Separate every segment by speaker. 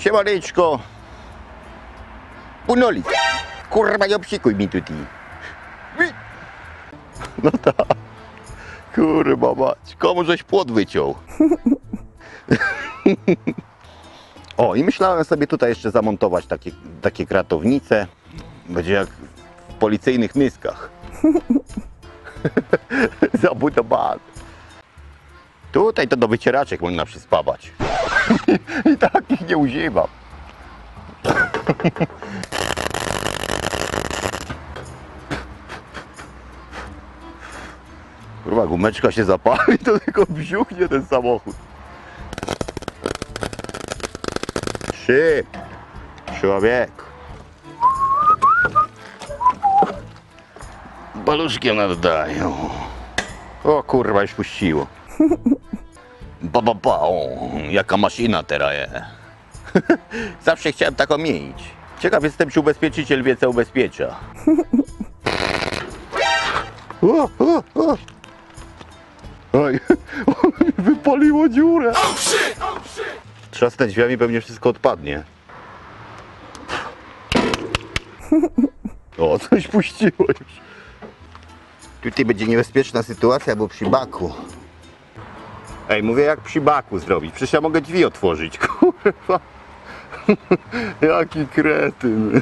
Speaker 1: Siemaneczko. Punolit. Kurwa, nie obsikuj mi tutaj. No tak. Kurwa mać. Komu żeś płot wyciął? O, i myślałem sobie tutaj jeszcze zamontować takie kratownice. Będzie jak w policyjnych myskach. Zabudowane. Tutaj to do wycieraczek można przyspawać. I takich nie używam. Kurwa, gumeczka się zapali, to tylko wziuchnie ten samochód. Szyb, człowiek. Baluszkiem nadają. O kurwa, już puściło. O, jaka maszyna teraz jest. Zawsze chciałem taką mieć. Ciekaw jestem, czy ubezpieczyciel wie, co ubezpiecza. O. Oj, wypaliło dziurę. Trzasnę drzwiami, pewnie wszystko odpadnie. O, coś puściło już. Tutaj będzie niebezpieczna sytuacja, bo przy baku. Ej, mówię, jak przy baku zrobić. Przecież ja mogę drzwi otworzyć, kurwa. Jaki kretyn.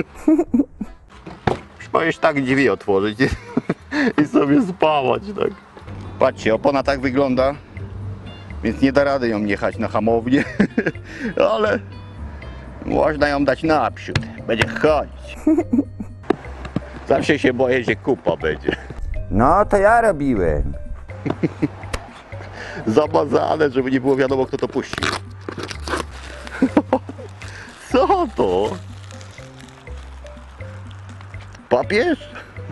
Speaker 1: Możesz tak drzwi otworzyć i sobie spawać, tak. Patrzcie, opona tak wygląda, więc nie da rady ją jechać na hamownię, ale można ją dać naprzód. Będzie chodzić. Zawsze się boję, że kupa będzie.
Speaker 2: No to ja robiłem.
Speaker 1: Zamazane, żeby nie było wiadomo, kto to puścił. Co to? Papież?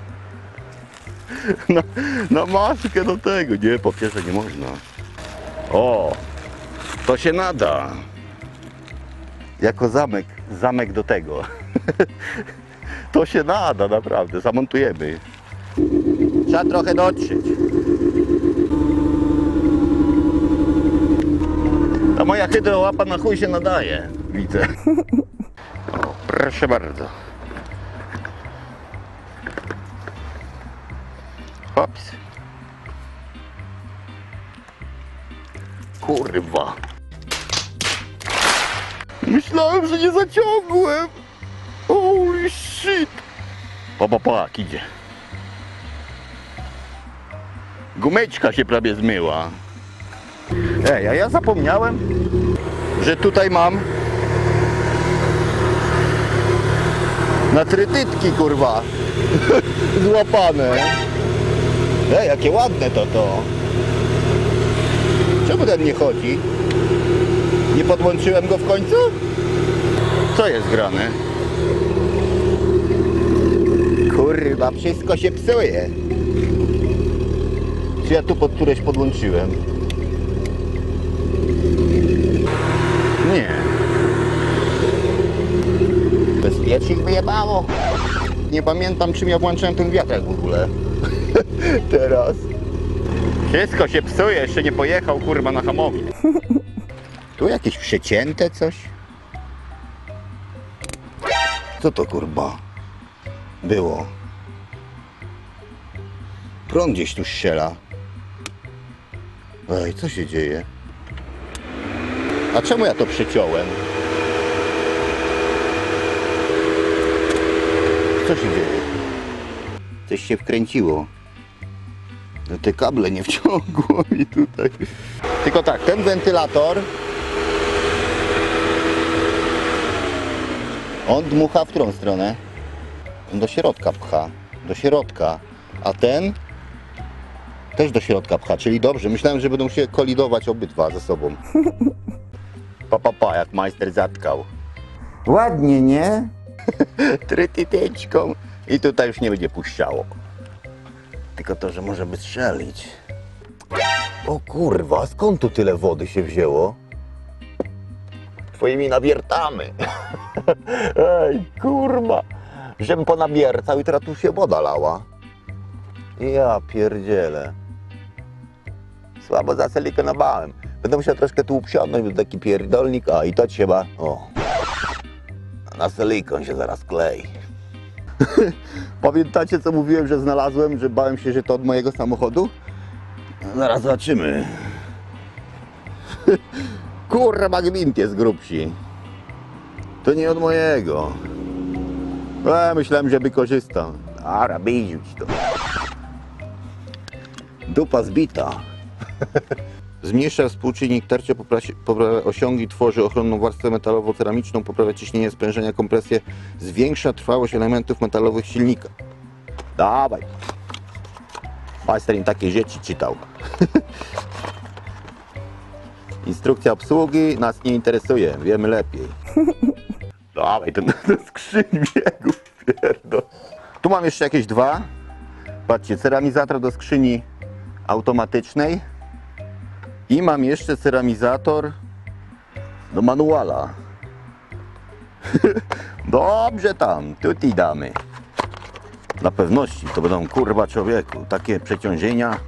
Speaker 1: Na maskę do tego. Nie, papieża nie można. O, to się nada. Jako zamek do tego. To się nada, naprawdę. Zamontujemy. Trzeba trochę dotrzeć. Ta moja hydrołapa na chuj się nadaje, widzę. O, proszę bardzo. Ops. Kurwa. Myślałem, że nie zaciągłem. Holy shit. Jak idzie. Gumeczka się prawie zmyła. Ej, a ja zapomniałem, że tutaj mam natrytytki, kurwa, złapane. Ej, jakie ładne to. Czemu ten nie chodzi? Nie podłączyłem go w końcu? Co jest grane? Kurwa, wszystko się psuje. Czy ja tu pod któreś podłączyłem? Nie. Bezpiecznik wyjebało. Nie pamiętam, czym ja włączałem ten wiatrak w ogóle. Teraz. Wszystko się psuje, jeszcze nie pojechał, kurwa, na hamownię. Tu jakieś przecięte coś? Co to, kurwa? Było. Prąd gdzieś tu strzela. Ej, co się dzieje? A czemu ja to przeciąłem? Co się dzieje? Coś się wkręciło. No te kable nie wciągło mi tutaj. Tylko tak, ten wentylator on dmucha w którą stronę? On do środka pcha. Do środka. A ten też do środka pcha, czyli dobrze. Myślałem, że będą się kolidować obydwa ze sobą. Jak majster zatkał.
Speaker 2: Ładnie, nie?
Speaker 1: Trytyteczką. I tutaj już nie będzie puszczało. Tylko to, że może by strzelić. O kurwa, skąd tu tyle wody się wzięło? Twoimi nawiertami. Ej, kurwa. Żem ponabiercał i teraz tu się woda lała. Ja pierdzielę. Słabo zasilikonowałem. Będę musiał troszkę tu uprzątnąć, bo taki pierdolnik. A i to trzeba. O. Na silikon się zaraz klei. Pamiętacie, co mówiłem, że znalazłem, że bałem się, że to od mojego samochodu? Zaraz zobaczymy. Kurwa, gwint jest grubsi. To nie od mojego. Myślałem, że wykorzystam. Ara, bizić to. Dupa zbita. Zmniejsza współczynnik tarcia, poprawia osiągi, tworzy ochronną warstwę metalowo-ceramiczną, poprawia ciśnienie, sprężenia, kompresję, zwiększa trwałość elementów metalowych silnika. Dawaj. Majster im takie rzeczy czytał. Instrukcja obsługi nas nie interesuje, wiemy lepiej. Dawaj, ten skrzyń biegów, pierdol. Tu mam jeszcze jakieś dwa. Patrzcie, ceramizator do skrzyni automatycznej. I mam jeszcze ceramizator do manuala. Dobrze tam, tutaj damy. Dla pewności, to będą kurwa człowieku, takie przeciążenia.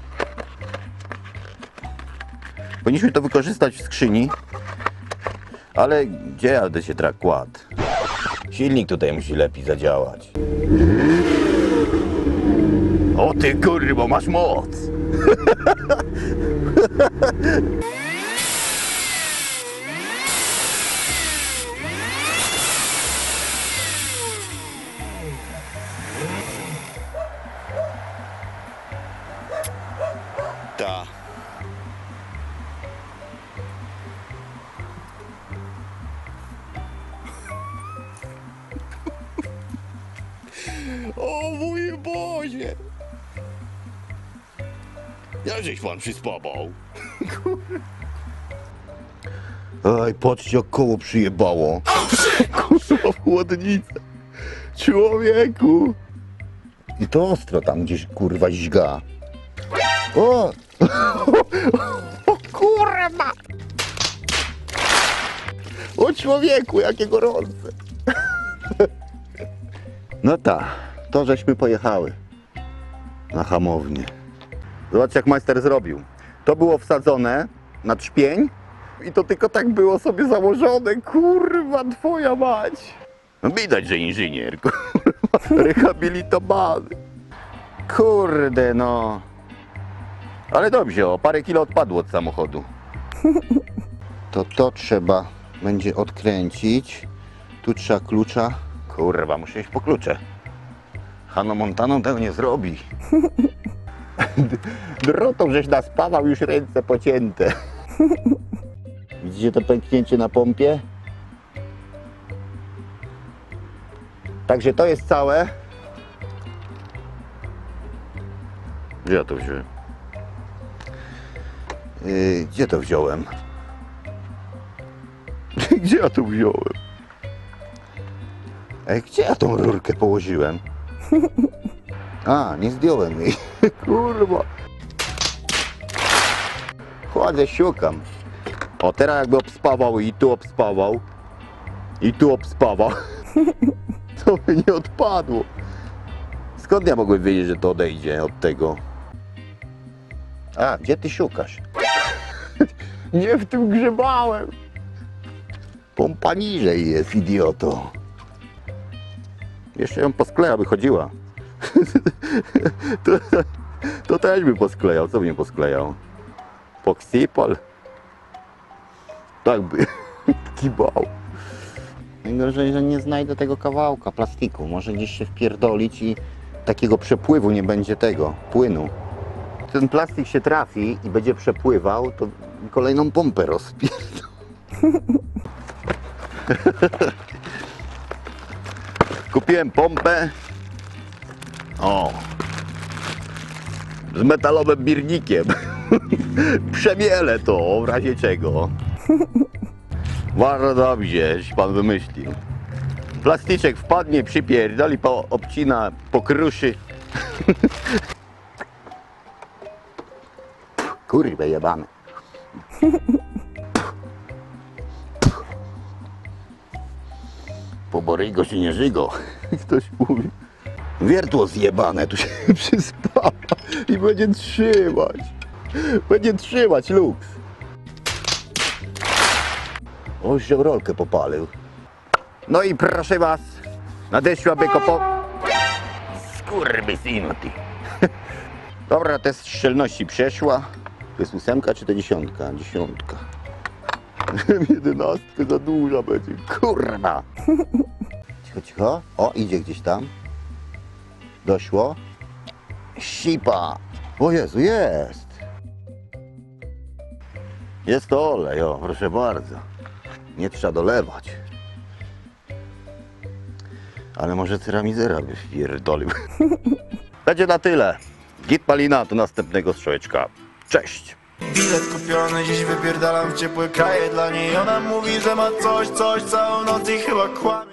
Speaker 1: Powinniśmy to wykorzystać w skrzyni. Ale gdzie jadę się trak kładł? Silnik tutaj musi lepiej zadziałać. O ty kurwo, masz moc! Ta. O mój Boże! Jakżeś pan przyspawał? Ej, patrzcie jak koło przyjebało. Kurwa w chłodnicę. Człowieku! I to ostro tam gdzieś kurwa źga. O! O kurwa! O człowieku, jakie gorące! No tak, to żeśmy pojechały na hamownię. Zobaczcie jak majster zrobił. To było wsadzone na trzpień i to tylko tak było sobie założone. Kurwa, twoja mać. No widać, że inżynier, kurwa, rehabilitowany. Kurde no. Ale dobrze, o parę kilo odpadło od samochodu. To trzeba będzie odkręcić. Tu trzeba klucza. Kurwa, muszę iść po klucze. Hano Montaną tego nie zrobi. Drotą żeś naspawał, już ręce pocięte. Widzicie to pęknięcie na pompie? Także to jest całe. Gdzie ja to wziąłem? Gdzie to wziąłem? Gdzie ja to wziąłem? Gdzie ja tą rurkę położyłem? A, nie zdjąłem jej. Kurwa. Chodzę, szukam. O, teraz jakby obspawał i tu obspawał. I tu obspawał. To by nie odpadło. Skąd ja mogłem wiedzieć, że to odejdzie od tego? A, gdzie ty szukasz? Nie w tym grzebałem. Pompa niżej jest, idioto. Jeszcze ją poskleja, by chodziła. To też by posklejał. Co by nie posklejał? Poksypal? Tak by kibał. Najgorzej, że nie znajdę tego kawałka plastiku. Może gdzieś się wpierdolić i takiego przepływu nie będzie tego, płynu. Ten plastik się trafi i będzie przepływał, to kolejną pompę rozpierdol. Kupiłem pompę. O! Z metalowym birnikiem. Przemielę to, w razie czego. Bardzo dobrze, że pan wymyślił. Plastyczek wpadnie, przypierdoli, obcina, pokruszy. Kurwa jebane. Po Borygo się nie żygo. Ktoś mówi. Wiertło zjebane, tu się przyspawa i będzie trzymać. Będzie trzymać luks. O, już się rolkę popalił. No i proszę was, nadeszła bykopo... Skurwysynu ty. Dobra, test szczelności przeszła. To jest 8 czy to 10? 10. 11 za duża będzie, kurwa. Cicho, cicho. O, idzie gdzieś tam. Doszło. Sipa. O Jezu, jest. Jest to olej, o, proszę bardzo. Nie trzeba dolewać. Ale może ceramizera by wpierdolił. Będzie na tyle. Git Malina do następnego strzałeczka. Cześć.
Speaker 3: Bilet kupiony, dziś wypierdalam w ciepłe kraje dla niej. Ona mówi, że ma coś, całą noc i chyba kłamie.